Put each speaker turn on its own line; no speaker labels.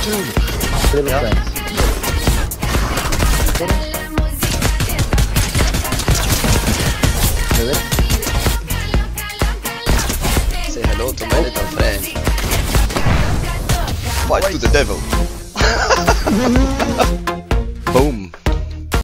Little friends.
Say hello to my little friend. Fight to the devil.